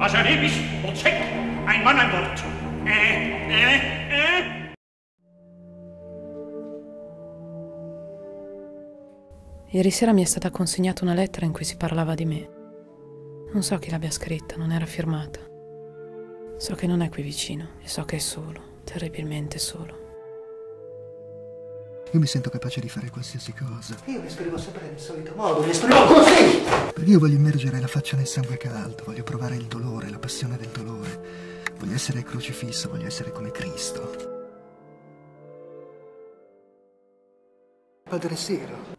Was erlebst, o Zeck, ein Mann an Bord. Ieri sera mi è stata consegnata una lettera in cui si parlava di me. Non so chi l'abbia scritta, non era firmata. So che non è qui vicino e so che è solo, terribilmente solo. Io mi sento capace di fare qualsiasi cosa. Io mi esprimo sempre nel solito modo, mi esprimo così! Perché io voglio immergere la faccia nel sangue caldo, voglio provare il dolore, la passione del dolore. Voglio essere crocifisso, voglio essere come Cristo. Padre Siro.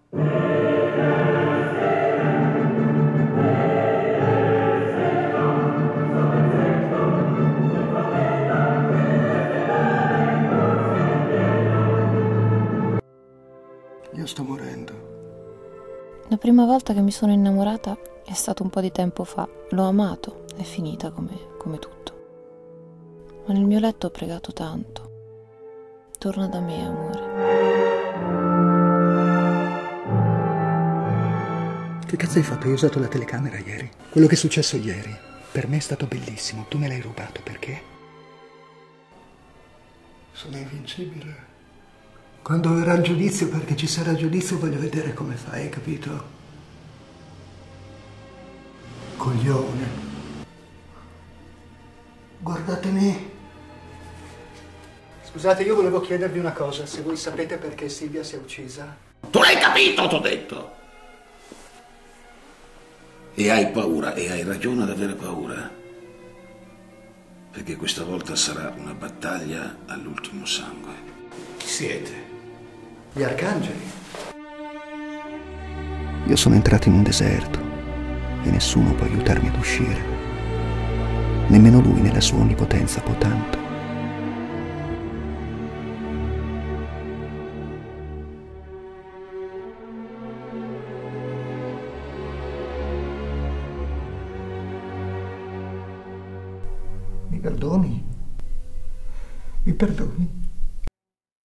Io sto morendo. La prima volta che mi sono innamorata è stato un po' di tempo fa. L'ho amato, è finita come tutto. Ma nel mio letto ho pregato tanto. Torna da me, amore. Che cazzo hai fatto? Hai usato la telecamera ieri. Quello che è successo ieri, per me è stato bellissimo. Tu me l'hai rubato, perché? Sono invincibile. Quando verrà il giudizio, perché ci sarà giudizio, voglio vedere come fai, capito? Coglione. Guardatemi. Scusate, io volevo chiedervi una cosa, se voi sapete perché Silvia si è uccisa. Tu l'hai capito, t'ho detto. E hai paura, e hai ragione ad avere paura. Perché questa volta sarà una battaglia all'ultimo sangue. Chi siete? Gli arcangeli. Io sono entrato in un deserto e nessuno può aiutarmi ad uscire. Nemmeno lui nella sua onnipotenza può tanto. Mi perdoni? Mi perdoni?